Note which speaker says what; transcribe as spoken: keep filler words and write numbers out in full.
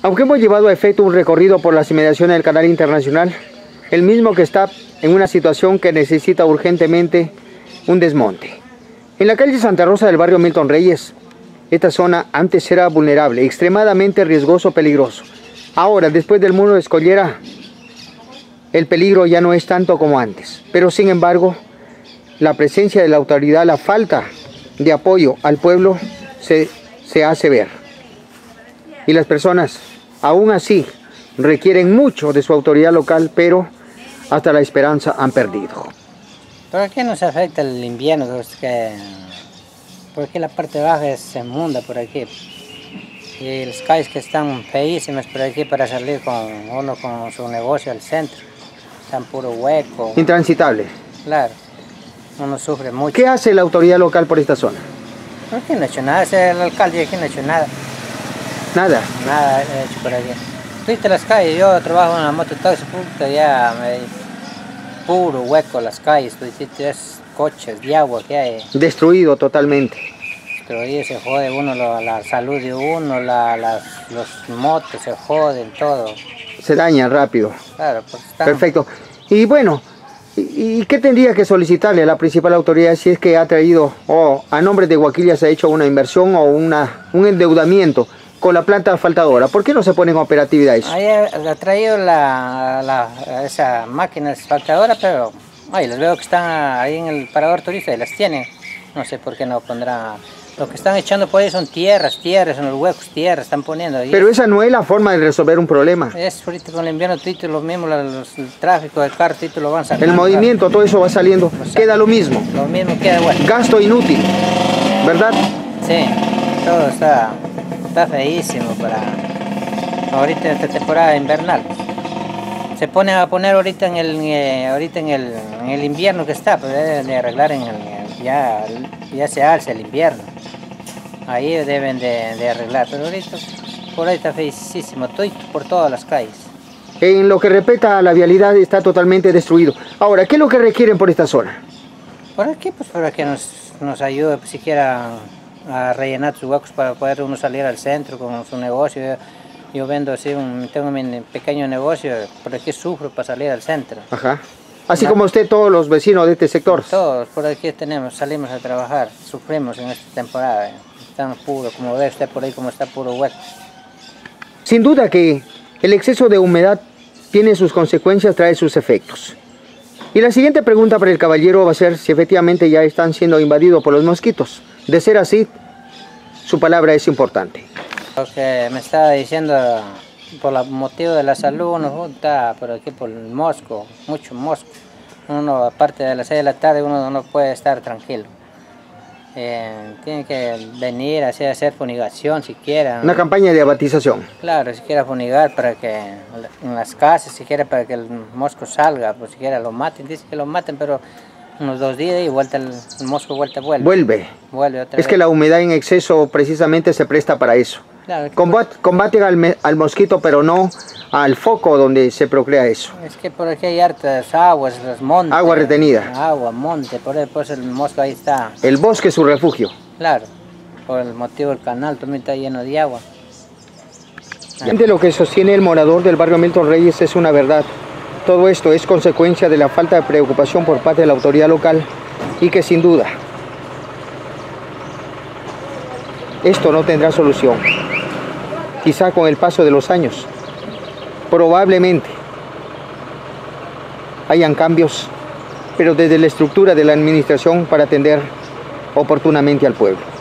Speaker 1: Aunque hemos llevado a efecto un recorrido por las inmediaciones del Canal Internacional, el mismo que está en una situación que necesita urgentemente un desmonte. En la calle Santa Rosa del barrio Milton Reyes, esta zona antes era vulnerable, extremadamente riesgoso, peligroso. Ahora, después del muro de Escollera, el peligro ya no es tanto como antes. Pero sin embargo, la presencia de la autoridad, la falta de apoyo al pueblo se, se hace ver. Y las personas, aún así, requieren mucho de su autoridad local, pero hasta la esperanza han perdido.
Speaker 2: ¿Por qué nos afecta el invierno? Que, porque la parte baja es inmunda por aquí. Y las calles que están feísimas por aquí para salir con uno con su negocio al centro. Están puro hueco.
Speaker 1: Intransitable.
Speaker 2: Claro. Uno sufre mucho.
Speaker 1: ¿Qué hace la autoridad local por esta zona?
Speaker 2: No, aquí no ha hecho nada. El alcalde aquí no ha hecho nada.
Speaker 1: Nada.
Speaker 2: Nada ha hecho por aquí. Viste las calles, yo trabajo en la mototaxi, puta, ya me, puro hueco las calles, tú es coches de agua que hay.
Speaker 1: Destruido totalmente.
Speaker 2: Destruido, se jode uno, la, la salud de uno, la, las, los motos se joden, todo.
Speaker 1: Se daña rápido.
Speaker 2: Claro, pues están...
Speaker 1: Perfecto. Y bueno, ¿y, y qué tendría que solicitarle a la principal autoridad si es que ha traído, o a nombre de Guaquilla se ha hecho una inversión o una, un endeudamiento con la planta asfaltadora? ¿Por qué no se pone en operatividad eso?
Speaker 2: Ahí ha traído la, la, esa máquina asfaltadora, pero ay, les veo que están ahí en el parador turista y las tienen. No sé por qué no pondrán. Lo que están echando por ahí son tierras, tierras, en los huecos, tierras están poniendo ahí.
Speaker 1: Pero esa no es la forma de resolver un problema.
Speaker 2: Es ahorita con el invierno, todo lo mismo, los, el tráfico de carros, todo lo van sacando.
Speaker 1: El movimiento, todo eso va saliendo, queda lo mismo.
Speaker 2: Lo mismo queda igual.
Speaker 1: Gasto inútil, ¿verdad?
Speaker 2: Sí, todo está... Está feísimo para ahorita esta temporada invernal. Se pone a poner ahorita en el eh, ahorita en el, en el invierno que está, pues deben de arreglar en el, ya, ya se alza el invierno. Ahí deben de, de arreglar, pero ahorita por ahí está feísimo, todo por todas las calles.
Speaker 1: En lo que respecta a la vialidad está totalmente destruido. Ahora, ¿qué es lo que requieren por esta zona?
Speaker 2: Por aquí, pues para que nos, nos ayude, pues, siquiera a rellenar sus huecos para poder uno salir al centro con su negocio. Yo, yo vendo así, un, tengo mi pequeño negocio, por aquí sufro para salir al centro.
Speaker 1: Ajá. Así
Speaker 2: no,
Speaker 1: como usted, todos los vecinos de este sector.
Speaker 2: Todos, por aquí tenemos, salimos a trabajar, sufrimos en esta temporada. Estamos puros, como ve usted por ahí como está puro hueco.
Speaker 1: Sin duda que el exceso de humedad tiene sus consecuencias, trae sus efectos. Y la siguiente pregunta para el caballero va a ser si efectivamente ya están siendo invadidos por los mosquitos. De ser así, su palabra es importante.
Speaker 2: Lo que me estaba diciendo, por el motivo de la salud, uno está por aquí por el mosco, mucho mosco. Uno, aparte de las seis de la tarde, uno no puede estar tranquilo. Eh, tiene que venir así a hacer funigación siquiera.
Speaker 1: Una campaña de abatización.
Speaker 2: Claro, siquiera funigar para que en las casas, siquiera para que el mosco salga, pues siquiera lo maten. Dice que lo maten, pero unos dos días y vuelta el, el mosco vuelta vuelve.
Speaker 1: Vuelve.
Speaker 2: Vuelve otra
Speaker 1: es
Speaker 2: vez.
Speaker 1: Que la humedad en exceso precisamente se presta para eso.
Speaker 2: Claro,
Speaker 1: Combat, combaten al, al mosquito, pero no al foco donde se procrea eso.
Speaker 2: Es que por aquí hay hartas aguas, los montes.
Speaker 1: Agua retenida.
Speaker 2: Agua, monte, por ahí pues el mosco ahí está.
Speaker 1: El bosque es su refugio.
Speaker 2: Claro, por el motivo del canal también está lleno de agua.
Speaker 1: De lo que sostiene el morador del barrio Milton Reyes es una verdad. Todo esto es consecuencia de la falta de preocupación por parte de la autoridad local y que sin duda esto no tendrá solución. Quizá con el paso de los años, probablemente hayan cambios, pero desde la estructura de la administración para atender oportunamente al pueblo.